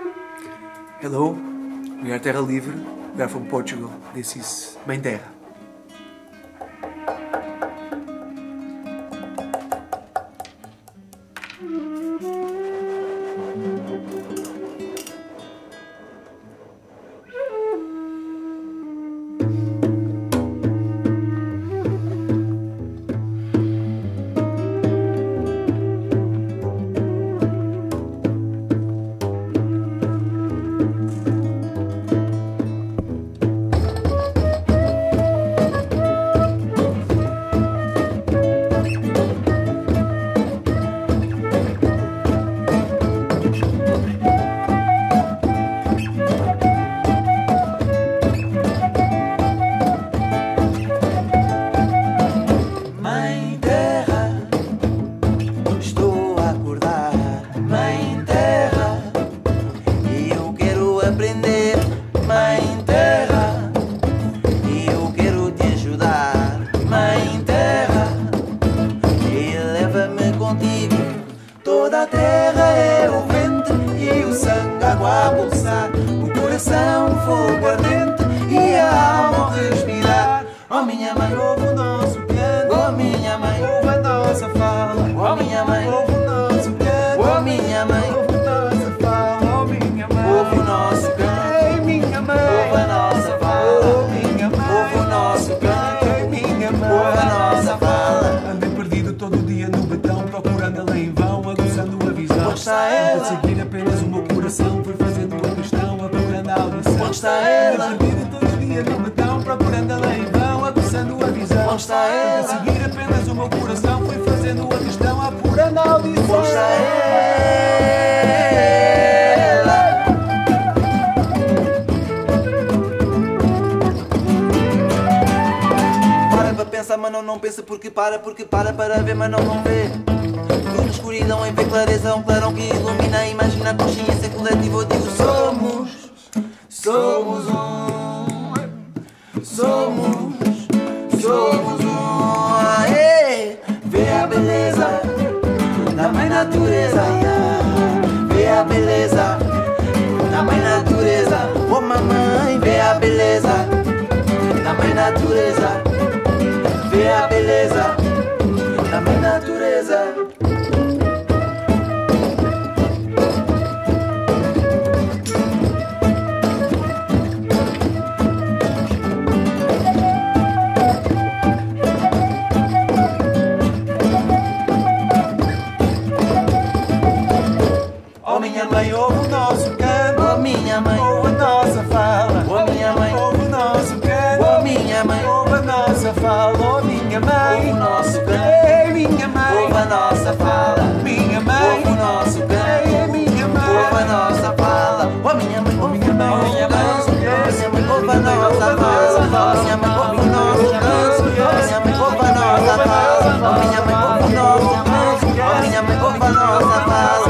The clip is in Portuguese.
Hello, we are Terra Livre. We are from Portugal. This is Mãe Terra. Aprender, Mãe Terra, e eu quero te ajudar, Mãe Terra, e leva-me contigo. Toda a terra é o vento e o sangue, água a pulsar, o coração, fogo ardente e a alma ao respirar. Oh minha mãe, ouve o nosso canto, oh minha mãe, ouve a nossa fala, oh minha mãe, ouve o nosso canto, oh minha mãe, ouve a nossa fala, oh minha mãe, ouve o nosso canto. Ouve a nossa fala, minha mãe. Ouve o nosso canto, minha mãe. Ouve a nossa fala. Andei perdido todo dia no betão, procurando ela em vão, aguçando a visão. Onde está ela? A seguir apenas o meu coração, foi fazendo a questão, apurando a audição. Onde está ela? Andei perdido todo dia no betão, procurando ela em vão, aguçando a visão. Onde está ela? A seguir apenas o meu coração, foi fazendo a questão, apurando a audição. Onde está ela? Pensa, mas não pensa porque para ver, mas não vê. Tudo escuridão em vez clareza, um clarão que ilumina. Imagina a consciência coletiva, eu digo somos um. Aê, vê a beleza da mãe natureza, vê a beleza da mãe natureza. Oh mamãe, vê a beleza da mãe natureza. Vê a beleza da mãe natureza. Oh minha mãe, ouve o nosso canto. Oh minha mãe, ouve a nossa fala. Oh minha mãe, ouve o nosso canto. Oh minha mãe, ouve a nossa fala. Oh minha mãe, ouve o nosso canto. Ei, minha mãe, ouve a nossa fala. Minha mãe, ouve o nosso canto. Ei, minha mãe, ouve a nossa fala. Oh minha mãe, ouve o nosso canto. Minha mãe, ouve a nossa fala. Minha mãe, ouve o nosso canto. Minha mãe, ouve a nossa fala. Minha mãe, ouve o nosso canto. Minha mãe, ouve a nossa fala.